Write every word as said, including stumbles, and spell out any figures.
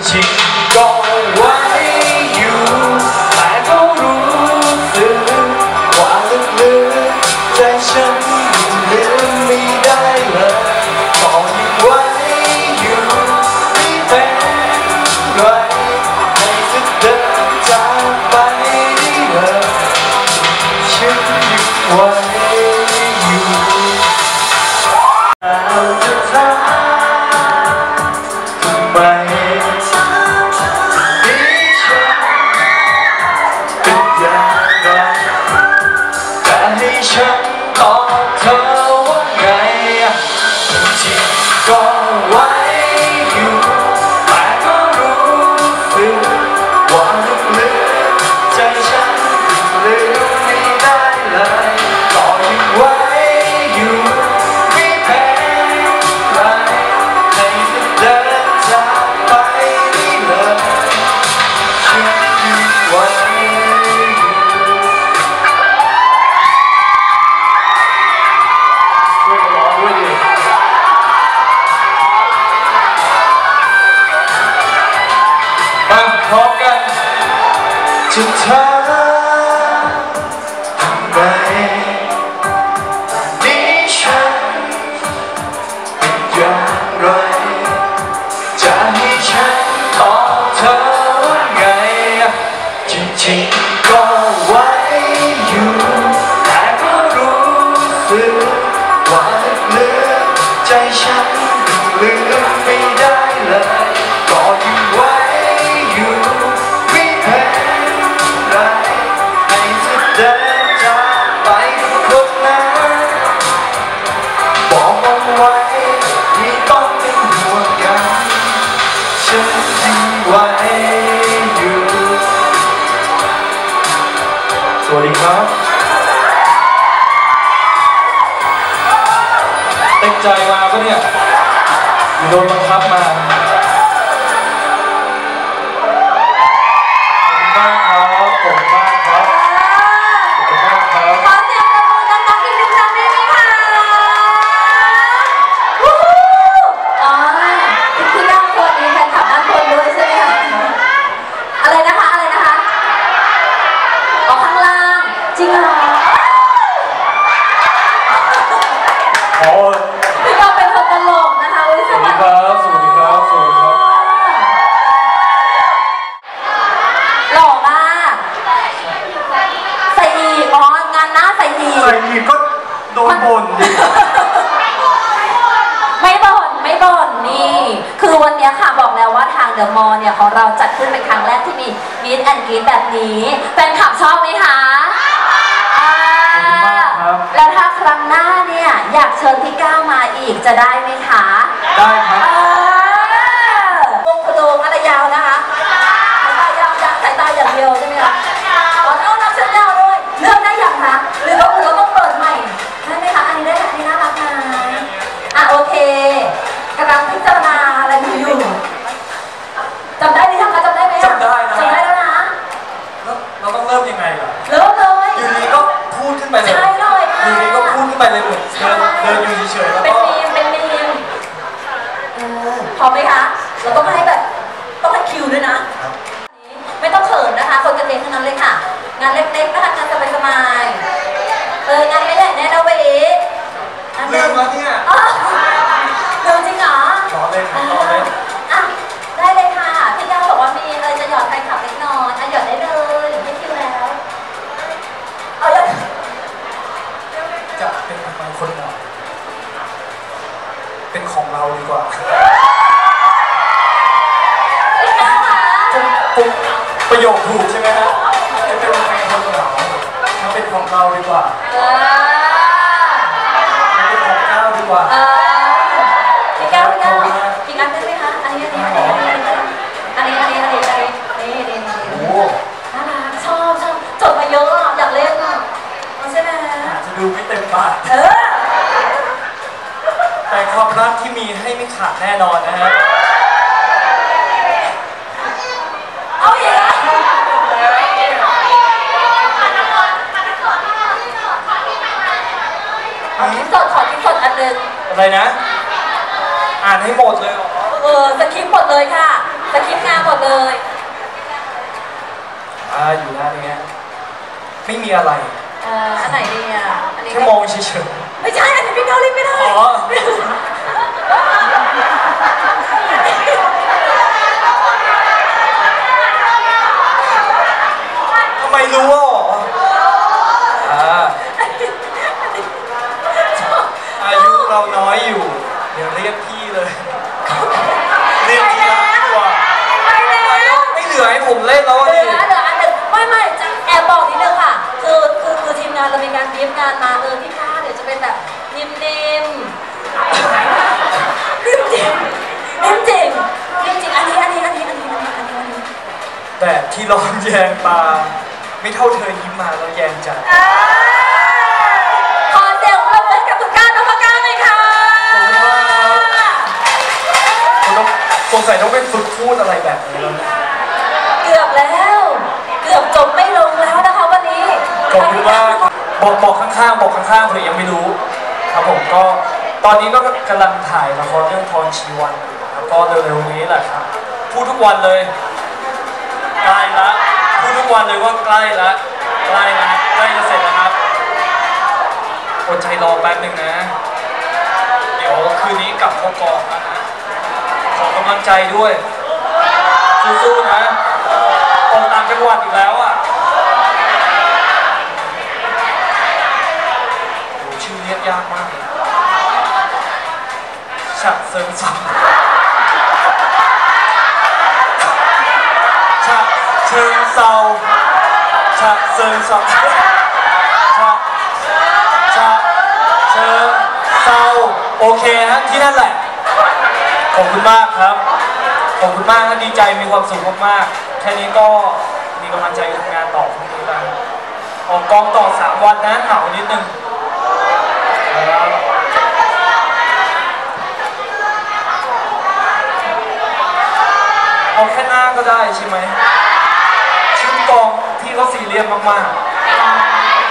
ริงๆก็ไว้อยู่แต่ก็รู้สึกว่าลึกๆใจฉันยังลืมไม่ได้เลยก็ยังไว้อยู่ไม่เป็นไรให้เธอเดินจากไปได้เลยฉันยังไว้อยู่เราจะทำทำไมฉันตอบเธอว่าไงจริงๆก็ไว้อยู่แต่ก็รู้สึกว่าลึกๆใจฉันลืมไม่ได้เลยก็ยังไว้อยู่ไม่เป็นไรให้เธอเดินจากไปได้เลยฉันยังไว้พร้อมกันจะทำทำไมนี้ฉันเป็นอย่างไรจะให้ฉันตอบเธอว่าไงจริงๆก็ไว้อยู่แต่ก็รู้สึกว่าลึกๆใจฉันลืมไม่ได้เลยก็ยังไว้อยู่ไม่เป็นไรให้เธอเดินจากไปคนนั้นบอกเอาไว้ไม่ต้องเป็นห่วงกันฉันยังไว้อยู่สวัสดีครับเต็มใจมาปะเนี่ยหรือโดนบังคับมาพี่ก็เป็นคนตลกนะคะสวัสดีครับสวัสดีครับสวัสดีครับหล่อมากใส่อีกอ๋องานหน้าใส่อีกใส่อีกก็โดนบ่นดิไม่บ่นไม่บ่นนี่คือวันนี้ค่ะบอกแล้วว่าทางเดอะมอลล์เนี่ยของเราจัดขึ้นเป็นครั้งแรกที่มีมีดแอนด์กรีดแบบนี้แฟนคลับชอบไหมคะแล้วถ้าครั้งหน้าเนี่ยอยากเชิญพี่ก้าวมาอีกจะได้ไหมคะได้ครับวงกระโดงอะไรยาวนะคะสายตายาวสายตาอย่างเดียวใช่ไหมคะอ๋อน้องนักเส้นยาวด้วยเลือกได้อย่างคะหรือว่าเราต้องเปิดใหม่ได้ไหมคะอันนี้ได้อันนี้น่ารักนะอ่ะโอเคกำลังพิจารณาอะไรอยู่จำได้หรือยังคะจำได้ไหมจำได้นะจำได้แล้วนะเราต้องเริ่มยังไงล่ะเริ่มเลยอยู่ดีก็พูดขึ้นไปเลยใช่เลยอยู่ดีก็พูดขึ้นไปเลยเหมือนเดินเดินอยู่เฉยๆแล้วก็เป็นมีมเป็นมีมพร้อมไหมคะเราต้องให้แบบต้องให้คิวด้วยนะไม่ต้องเขินนะคะคนกันเองทั้งนั้นเลยค่ะงานเล็กๆนะคะงานสบายๆเอองานไม่ใหญ่แน่นะเว้ยเรื่องวะเนี่ยเรื่องจริงเหรอขอเลยขอเลยอ่ะได้เลยค่ะพี่ก้าวบอกว่ามีอะไรจะหยอดแฟนคลับเล็กน้อยอ่ะหยอดได้เลยไม่คิวแล้วเอาเลยจะเป็นบางคนหน่อยเป็นของเราดีกว่าปุ๊บประโยคถูกใช่ไหมฮะจะเป็นของเรามันเป็นของเราดีกว่ามันเป็นของก้าวดีกว่าพี่ก้าวพี่ก้าวพี่ก้าวได้ไหมคะอันนี้อันนี้อันนี้อันนี้อันนี้อันนี้อันนี้นี่นี่โอ้น่ารักชอบชอบจดมาเยอะอ่ะอยากเล่นอ่ะใช่ไหมอาจจะดูไม่เต็มปากแต่ความรักที่มีให้ไม่ขาดแน่นอนนะฮะเอาอย่างไรขอที่สดขอที่สดอันหนึ่งอะไรนะอ่านให้หมดเลยเหรอเออสคริปต์หมดเลยค่ะสคริปต์งานหมเลยอ่าอยู่หน้านี้ไม่มีอะไรเอ่ออันไหนดีอ่ะอันนี้แค่มองเฉยไม่ใช่อันนี้พี่เกาหลีไม่ได้ๆอ๋อทำไมรู้อ่ะอ่าอายุเราน้อยอยู่เดี๋ยวเรียกพี่เลยเรียกพี่รักดีกว่าไปแล้วไม่เหลือให้ผมเล่นแล้วเหลืดิอเหลืออันหนึ่งไม่ไม่จะแอบบอกนิดนึงค่ะคือคือคือทีมงานเรามีการบีฟงานมาเออพี่ก้าเดี๋ยวจะเป็นแบบนิ่มๆนิ่มจริงนิ่มจริงนิ่มจริงอันนี้อันนี้อันนี้อันนี้อันนี้อันนี้อันนี้แต่ที่ร้อนแยงตาไม่เท่าเธอยิ้มมาแล้วแยงใจขอเสียงปรบมือกับคุณก้านพก้าหน่อยค่ะผมต้องสงสัยต้องเป็นฝึกพูดอะไรแบบนี้แล้วนะเกือบแล้ว เกือบจบไม่ลงแล้วนะคะวันนี้ขอบคุณมากบอกบอกข้างๆบอกข้างๆเผื่อยังไม่รู้ครับผมก็ตอนนี้ก็กำลังถ่ายละครเรื่องพรชีวันอยู่แล้วก็เร็วๆนี้แหละครับพูดทุกวันเลยใกล้ละพูดทุกวันเลยว่าใกล้ละใกล้ละใกล้จะเสร็จแล้วครับอดใจรอแป๊บหนึ่งนะเดี๋ยวคืนนี้กลับเข้ากองแล้วนะขอกำลังใจด้วยสู้ๆนะออกต่างจังหวัดอีกแล้วอ่ะโหชื่อเรียกยากมากเลยฉะเซิงเซาฉะเชิงเซาฉะเซิงเซาฉะฉะเชิงเซาโอเคฮะที่นั่นแหละขอบคุณมากครับขอบคุณมากนะดีใจมีความสุขมากๆแค่นี้ก็มีกำลังใจทำงานต่อพรุ่งนี้แล้วออกกองต่อสามวันนะเหงานิดนึงครับเอาแค่หน้าก็ได้ใช่ไหมชุดกองพี่ก็ซีเรียสมากๆ